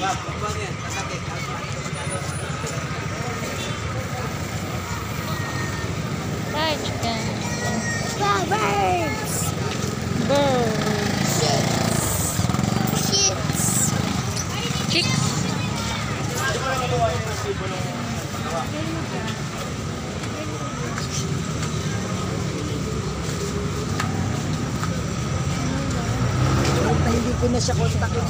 Fried chicken. Birds. Birds. Chicks. Chicks. Hindi ko na siya kontakin.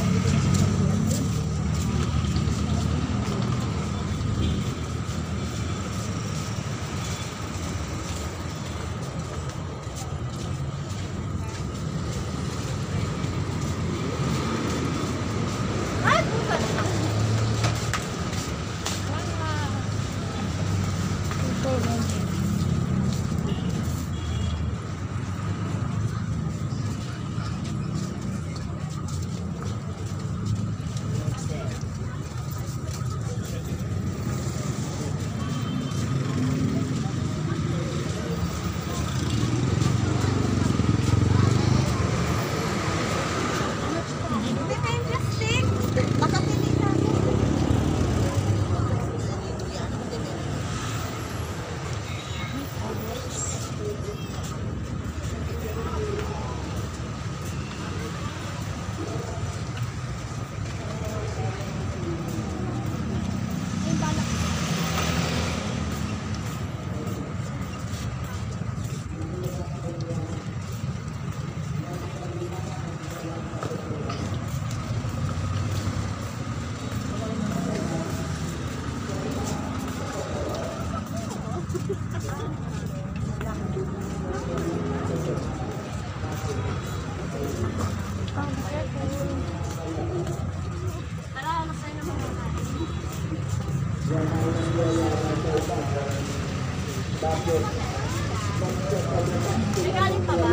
May galing pa ba?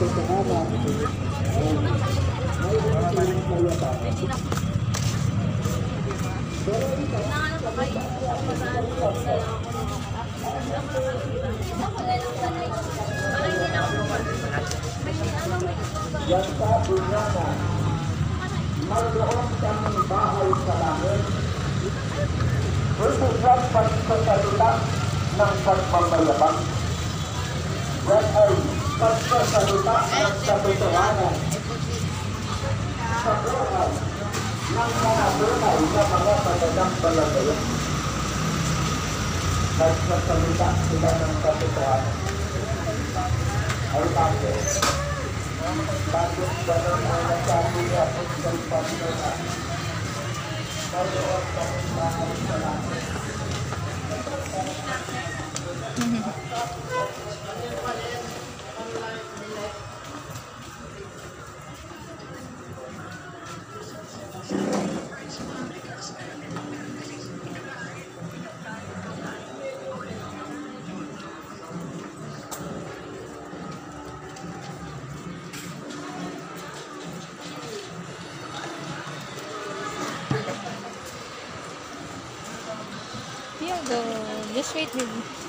Nangalan pa kayo? Mayroon kaming bahay sa langit. Pwede yan pagsasalita ng pagmamayabang. Yan ay pagsasalita ng katotohanan sa buhay ng mga tunay na mga pananampalataya. Pagsasalita sila ng katotohanan. Ay bakit? Bakit gano'n ang nasabi niya kung sa'y Panginoon? Mayroon kaming bahay sa langit. Here go. Just wait, baby.